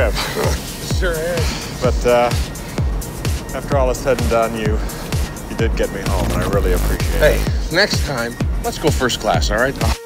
trip. Sure is. But after all is said and done, you did get me home, and I really appreciate it. Hey, next time, let's go first class, all right?